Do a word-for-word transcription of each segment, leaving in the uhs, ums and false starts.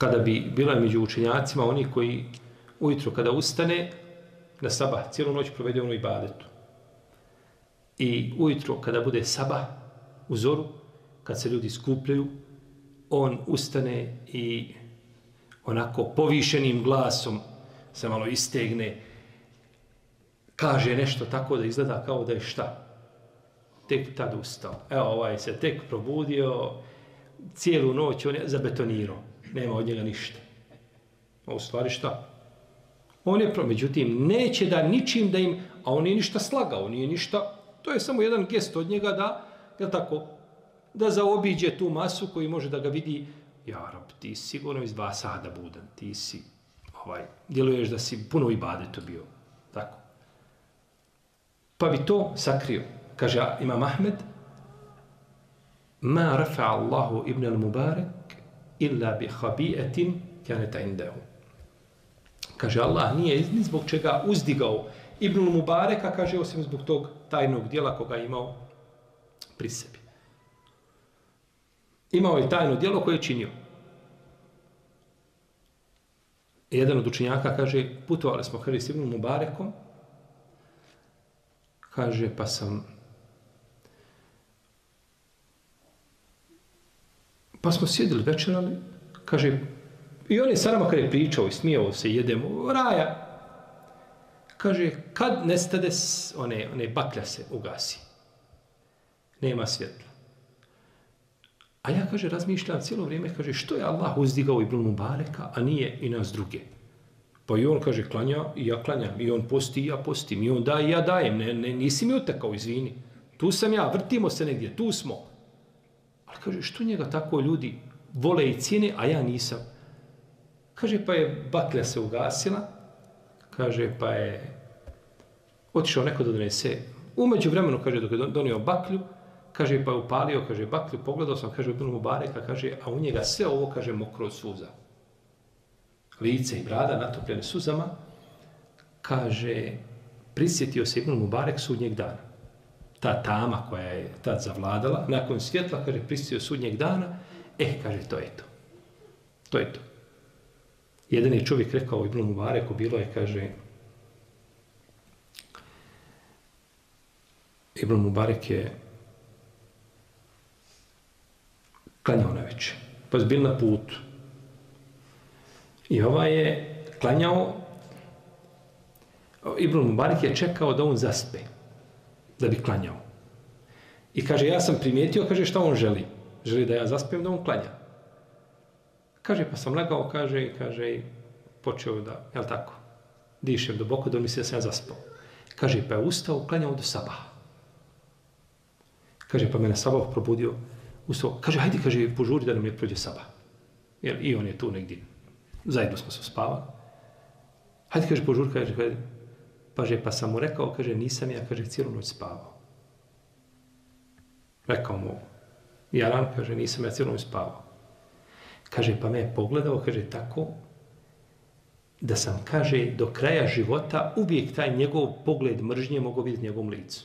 kada bi bilo među učenjacima oni koji ujutro kada ustane na sabah, cijelu noć provede ono ibadetu. I ujutro kada bude sabah u zoru, kad se ljudi skupljaju, on ustane i onako povišenim glasom se malo istegne, kaže nešto tako da izgleda kao da je šta? Tek tad ustao. Evo, ovaj se tek probudio, cijelu noć on je zabetonirao. Nema od njega ništa. A u stvari šta? On je, pro... međutim, neće da ničim da im, a on nije ništa slagao, nije ništa, to je samo jedan gest od njega da, je tako, da zaobiđe tu masu koji može da ga vidi, ja rab, ti si sigurno iz dva sada budan, ti si, ovaj, djeluješ da si puno ibadetu bio, tako. Pa bi to sakrio. Kaže Imam Ahmed, ma rafa Allahu ibn al-Mubarak illa bi habi'atin kanat indahu. Kaže, Allah nije ni zbog čega uzdigao Ibn Mubareka, kaže, osim zbog tog tajnog dijela koga je imao pri sebi. Imao je tajno dijelo koje je činio. Jedan od učenjaka kaže, putovali smo kaže, s Ibn Mubarekom, kaže, pa sam pa smo sjedili večerali, kaže, i on je sa nama kada je pričao i smijao se, jedemo, raja. Kaže, kad nestade, one, one baklja se ugasi. Nema svjetla. A ja, kaže, razmišljam cijelo vrijeme, kaže, što je Allah uzdigao Ibn Mubareka, a nije i nas druge. Pa i on, kaže, klanja i ja klanjam. I on posti i ja postim. I on daje i ja dajem. Ne, ne, nisi mi utekao, izvini. Tu sam ja, vrtimo se negdje, tu smo. Ali, kaže, što njega tako ljudi vole i cijene, a ja nisam. Kaže, pa je baklja se ugasila, kaže, pa je otišao neko da donese. Umeđu vremenu, kaže, dok je donio baklju, kaže, pa je upalio, kaže, baklju, pogledao sam, kaže, Ibn Mubareka, kaže, a u njega sve ovo, kaže, mokro od suza. Lice i brada natopljene suzama, kaže, prisjetio se Ibn Mubarek sudnjeg dana. Ta tama koja je tad zavladala, nakon svjetla, kaže, prisjetio sudnjeg dana, eh, kaže, to je to. To je to. Jedan je čovjek rekao Ibn Mubareku, bilo je, kaže, Ibn Mubarek je klanjao na večer, pa je bil na putu. I ovaj je klanjao, Ibn Mubarek je čekao da on zaspe, da bi klanjao. I kaže, ja sam primijetio, kaže, šta on želi? Želi da ja zaspijem, da on klanja. Kaže, pa sam legao, kaže, kaže, i počeo da, jel tako, dišem duboko, da mi se da sam ja zaspao. Kaže, pa je ustao, klanjao do sabaha. Kaže, pa mene sabah probudio, ustao, kaže, hajde, kaže, požuri da nam ne prođe sabah. Jer i on je tu negdje, zajedno smo se spavali. Hajde, kaže, požuri, kaže, kaže, kaže, pa sam mu rekao, kaže, nisam ja, kaže, cijelu noć spavao. Rekao mu, Jaran, kaže, nisam ja cijelu noć spavao. Kaže, pa me je pogledao, kaže, tako, da sam, kaže, do kraja života uvijek taj njegov pogled mržnje mogao vidjeti njegovom licu.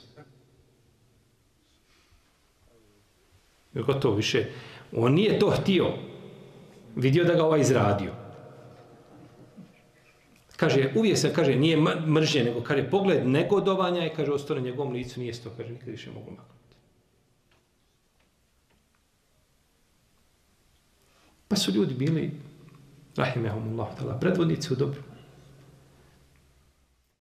Jer gotovo više, on nije to htio, vidio da ga ovaj izradio. Kaže, uvijek sam, kaže, nije mržnje, nego, kaže, pogled negodovanja i, kaže, ostao na njegovom licu, nije to, kaže, nikad više mogu maknuti. Pa su ljudi bili, rahimehumullah, predvodnici u dobru.